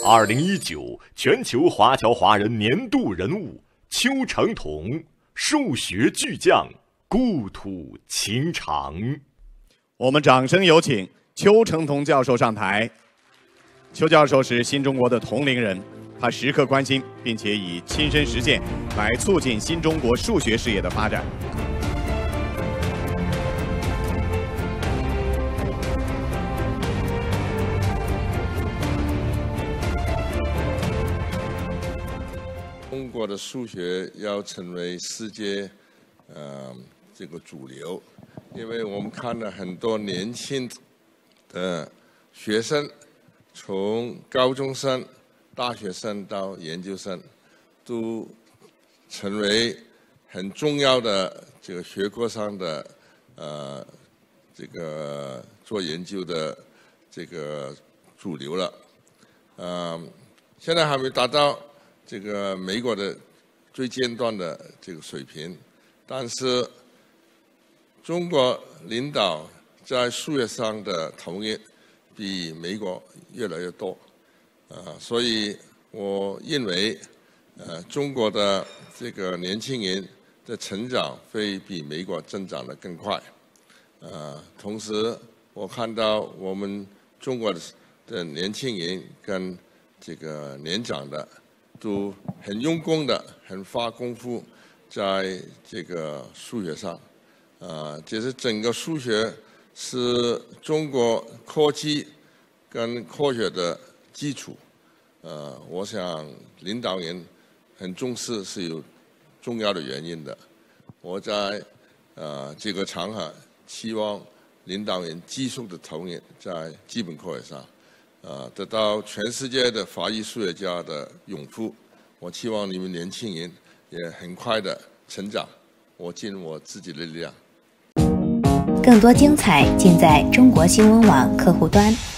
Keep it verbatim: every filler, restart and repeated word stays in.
二零一九全球华侨华人年度人物邱成桐，数学巨匠，故土情长。 我们掌声有请邱成桐教授上台。邱教授是新中国的同龄人，他时刻关心并且以亲身实践来促进新中国数学事业的发展。 中国的数学要成为世界，呃，这个主流，因为我们看到很多年轻的学生，从高中生、大学生到研究生，都成为很重要的这个学科上的呃这个做研究的这个主流了。呃，现在还没达到这个美国的最尖端的这个水平，但是中国领导在数学上的投入比美国越来越多，啊，所以我认为，呃，中国的这个年轻人的成长会比美国增长得更快，啊，同时我看到我们中国的年轻人跟这个年长的都很用功的，很花功夫在这个数学上，啊，这是整个数学是中国科技跟科学的基础，呃，我想领导人很重视是有重要的原因的。我在呃这个场合期望领导人继续的投入在基本科学上。呃，得到全世界的华裔数学家的拥护，我期望你们年轻人也很快的成长，我尽我自己的力量。 更多精彩尽在中国新闻网客户端。